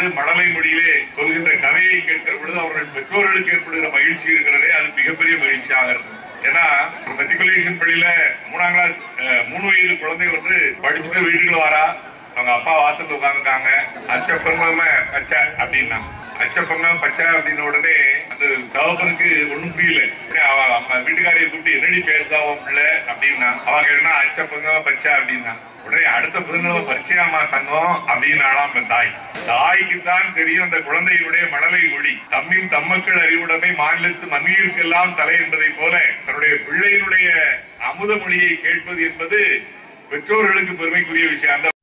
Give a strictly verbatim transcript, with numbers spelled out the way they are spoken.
அது மழலை மொழியிலே சொல்கின்ற கதையை கேட்கிற பொழுது அவர்கள் பெற்றோர்களுக்கு ஏற்படுகிற மகிழ்ச்சி இருக்கிறதே அது மிகப்பெரிய மகிழ்ச்சியாக இருக்கும். ஏன்னா மெட்ரிகுலேஷன் பள்ளியில மூணாம் கிளாஸ் மூணு வயது குழந்தை ஒன்று படிச்சுட்டு வீட்டுக்குள்ள வரா, அவங்க அப்பா வாசல்ல உட்காந்துருக்காங்க. அச்சப்பங்க பச்சை அப்படின்னா அச்சப்பங்க பச்சை அப்படின்ன உடனே அந்த தகப்பனுக்கு ஒண்ணும் புரியல. அவ வீட்டுக்காரையை கூப்பிட்டு என்னடி பேசுதாவும் பிள்ளை அப்படின்னா அவங்க என்ன அச்சப்பங்க பச்சை அப்படின்னா உடனே அடுத்த புதுநிலவ பரிச்சயமா தங்கம் அப்படின்னாலாம் தாய். தாய்க்குத்தான் தெரியும் அந்த குழந்தையினுடைய மழலை மொழி. தம்மின் தம்மக்கள் அறிவுடைமை மாநிலத்து மண்ணிற்கெல்லாம் தலை என்பதை போல தன்னுடைய பிள்ளையினுடைய அமுத மொழியை கேட்பது என்பது பெற்றோர்களுக்கு பெருமைக்குரிய விஷயம். அந்த